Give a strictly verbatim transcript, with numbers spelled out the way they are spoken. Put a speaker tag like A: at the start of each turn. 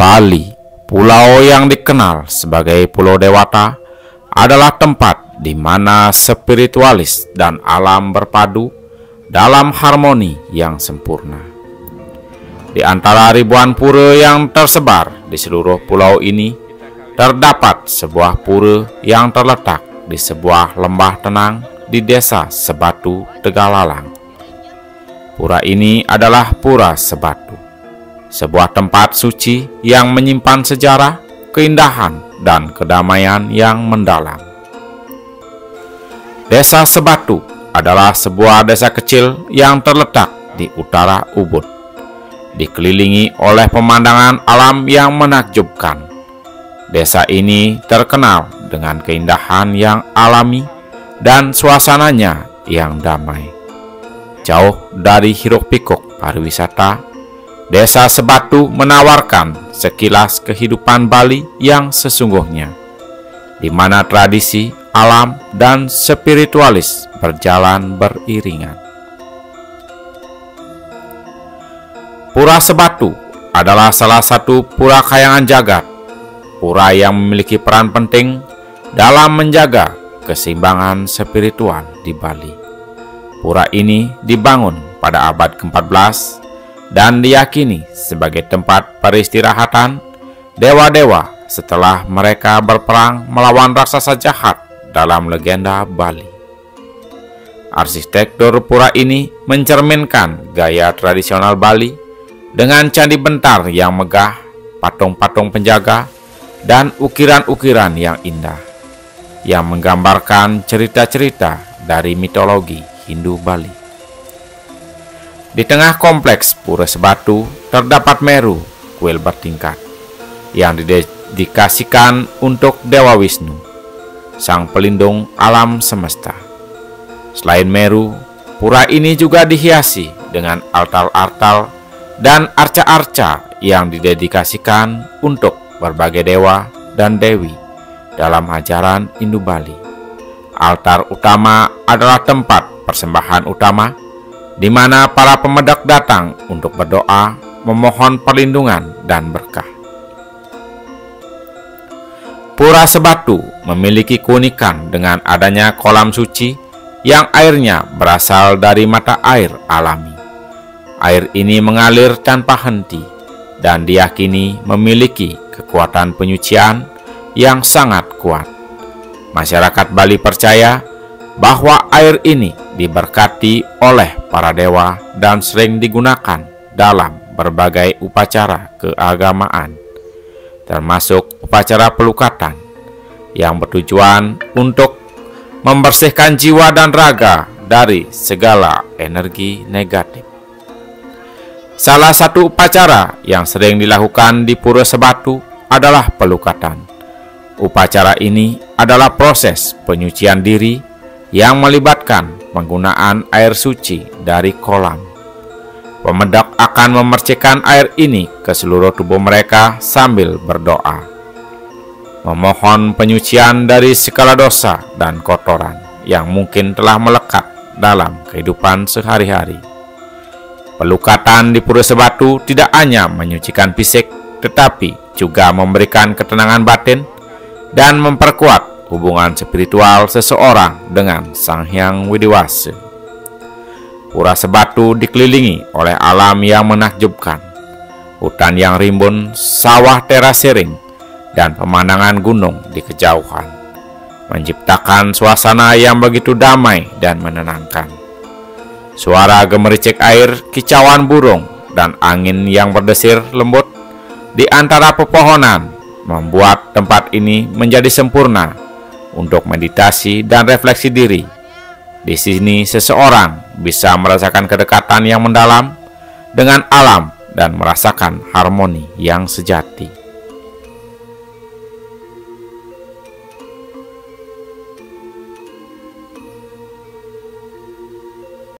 A: Bali, pulau yang dikenal sebagai Pulau Dewata, adalah tempat di mana spiritualis dan alam berpadu dalam harmoni yang sempurna. Di antara ribuan pura yang tersebar di seluruh pulau ini, terdapat sebuah pura yang terletak di sebuah lembah tenang di desa Sebatu, Tegalalang. Pura ini adalah Pura Sebatu, sebuah tempat suci yang menyimpan sejarah, keindahan, dan kedamaian yang mendalam. Desa Sebatu adalah sebuah desa kecil yang terletak di utara Ubud, dikelilingi oleh pemandangan alam yang menakjubkan. Desa ini terkenal dengan keindahan yang alami dan suasananya yang damai. Jauh dari hiruk-pikuk pariwisata, Desa Sebatu menawarkan sekilas kehidupan Bali yang sesungguhnya, di mana tradisi, alam, dan spiritualis berjalan beriringan. Pura Sebatu adalah salah satu pura kayangan jagat, pura yang memiliki peran penting dalam menjaga keseimbangan spiritual di Bali. Pura ini dibangun pada abad keempat belas dan diyakini sebagai tempat peristirahatan dewa-dewa setelah mereka berperang melawan raksasa jahat dalam legenda Bali. Arsitektur pura ini mencerminkan gaya tradisional Bali dengan candi bentar yang megah, patung-patung penjaga, dan ukiran-ukiran yang indah yang menggambarkan cerita-cerita dari mitologi Hindu Bali. Di tengah kompleks Pura Sebatu terdapat Meru, kuil bertingkat, yang didedikasikan untuk Dewa Wisnu, sang pelindung alam semesta. Selain Meru, pura ini juga dihiasi dengan altar-altar dan arca-arca yang didedikasikan untuk berbagai dewa dan dewi dalam ajaran Hindu Bali. Altar utama adalah tempat persembahan utama, di mana para pemedak datang untuk berdoa, memohon perlindungan dan berkah. Pura Sebatu memiliki keunikan dengan adanya kolam suci yang airnya berasal dari mata air alami. Air ini mengalir tanpa henti dan diyakini memiliki kekuatan penyucian yang sangat kuat. Masyarakat Bali percaya bahwa air ini diberkati oleh para dewa dan sering digunakan dalam berbagai upacara keagamaan, termasuk upacara pelukatan yang bertujuan untuk membersihkan jiwa dan raga dari segala energi negatif. Salah satu upacara yang sering dilakukan di Pura Sebatu adalah pelukatan. Upacara ini adalah proses penyucian diri yang melibatkan penggunaan air suci dari kolam. Pemedak akan memercikan air ini ke seluruh tubuh mereka sambil berdoa, memohon penyucian dari segala dosa dan kotoran yang mungkin telah melekat dalam kehidupan sehari-hari. Pelukatan di Pura Sebatu tidak hanya menyucikan fisik, tetapi juga memberikan ketenangan batin dan memperkuat hubungan spiritual seseorang dengan Sang Hyang Widiwasa. Pura Sebatu dikelilingi oleh alam yang menakjubkan, hutan yang rimbun, sawah terasering, dan pemandangan gunung di kejauhan, menciptakan suasana yang begitu damai dan menenangkan. Suara gemericik air, kicauan burung, dan angin yang berdesir lembut di antara pepohonan membuat tempat ini menjadi sempurna untuk meditasi dan refleksi diri. Di sini seseorang bisa merasakan kedekatan yang mendalam dengan alam dan merasakan harmoni yang sejati.